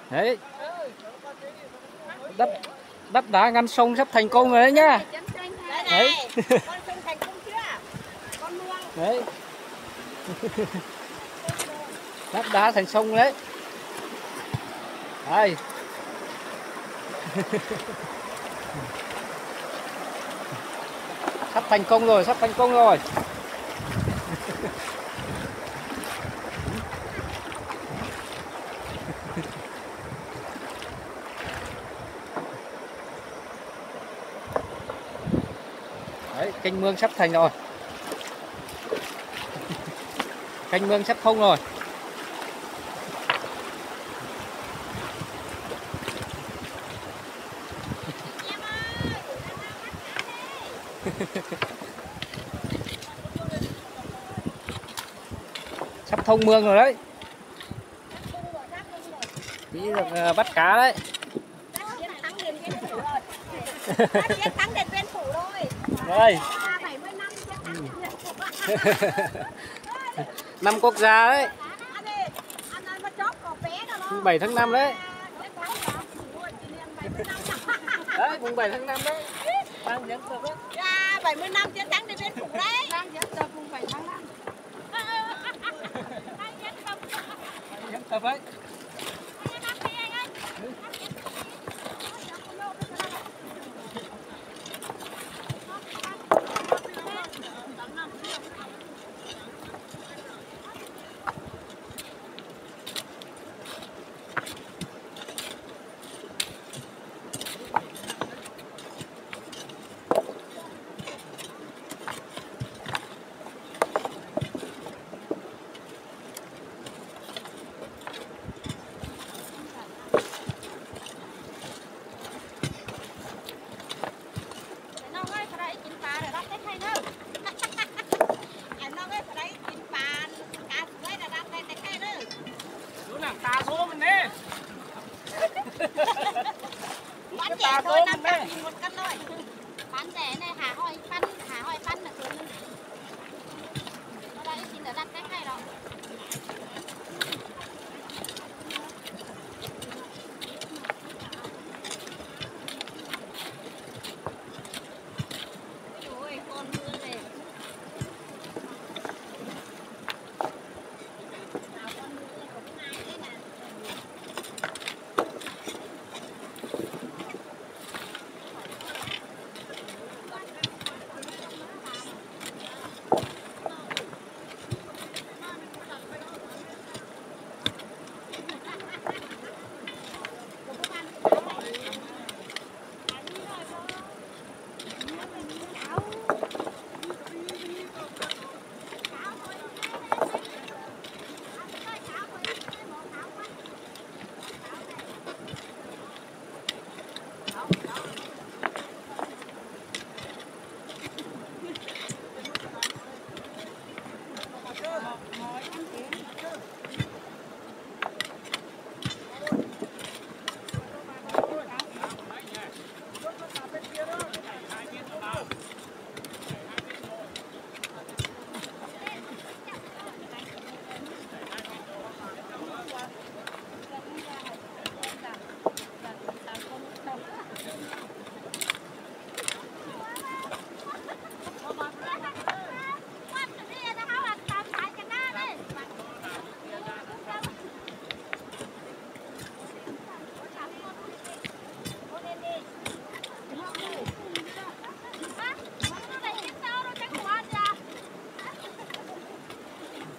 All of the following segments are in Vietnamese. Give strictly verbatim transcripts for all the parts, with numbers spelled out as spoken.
Đấy. Đất đất đá ngăn sông sắp thành công rồi đấy nhá. Đấy. Đấy. Đất đá thành sông đấy. Đây. Sắp thành công rồi, sắp thành công rồi. Đấy, kênh mương sắp thành rồi. Kênh mương sắp thông rồi. Sắp thông mương rồi đấy. Tí được bắt cá đấy. Đây. Năm quốc gia đấy. mùng bảy tháng năm đấy. Đấy, mùng bảy tháng năm đấy. Đang diễn tập đấy. À, bảy mươi năm chiến thắng Điện Biên Phủ đấy. Đang diễn tập mùng bảy tháng năm. Đang diễn tập. Đang diễn tập đấy. Tà số mình đi. Bán rẻ thôi, năm trăm nghìn một cân thôi. Bán rẻ này hả hỏi phân, hả hỏi phân là cứ. Ở đây xin ở đặt cách này đó. Ôi, con mưa này.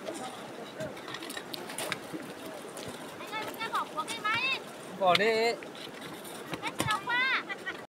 Bỏ đi.